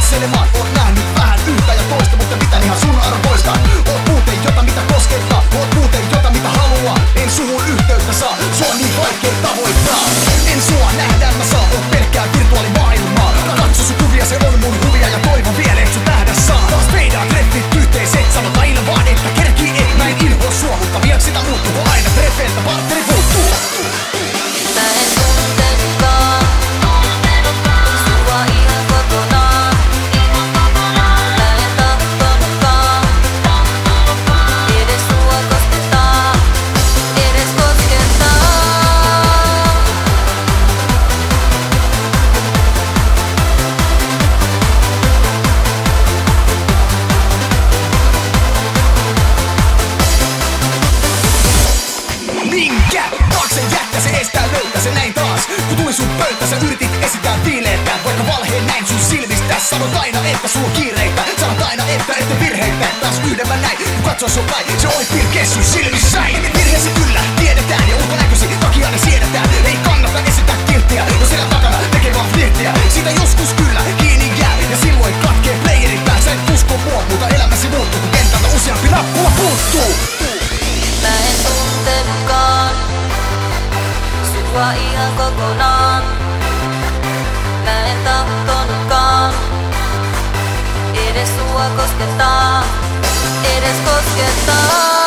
katselemaan. Oot nähnyt vähän yhtä ja toista, mutta pitän ihan sun arvoista. Oot muuten jota mitä koskettaa, oot muuten jota mitä haluaa. En suhun yhteyttä saa, sua on niin vaikea tavoittaa. En sua nähdä mä saa, oot pelkkää virtuaalimaailmaa. Katso sun kuvia, se on mun huvia ja toivon vielä et sun nähdä saa. Taas feidaan treffit yhteiset, sanota aina vaan että kerkii et näin inhoa sua. Mutta viaks sitä muuttuu aina treffeiltä, partneri puuttuu. Mä en tuntenutkaan sua ihan kokonaan. Mä en tahtonutkaan edes sua koskettaa, edes koskettaa. Minkä taakse jättä se estää löytää se näin taas. Kun tuli sun pöytä sä yritit esittää viileettä. Vaikka valheen näin sun silmistä. Sanot aina että sulla on kiireitä. Sanot aina että ette virheitä. Taas yhden mä näin kun katsoin sun päin. Se oli pilkees sun silmissäin. Virheesi kyllä tiedetään ja ulkonäkösi takia ne siedetään. Ei kannata esittää kilttiä, jos siellä takana tekee vaan flirttiä. Siitä joskus kyllä kiinni jää ja silloin katkee playerin pää. Sä et usko mua, mutta elämäsi muuttuu kun kentältä useampi nappula puuttuu. Mä en tuntenutkaan sua ihan kokonaan. Mä en tahtonutkaan edes sua koskettaa, edes koskettaa.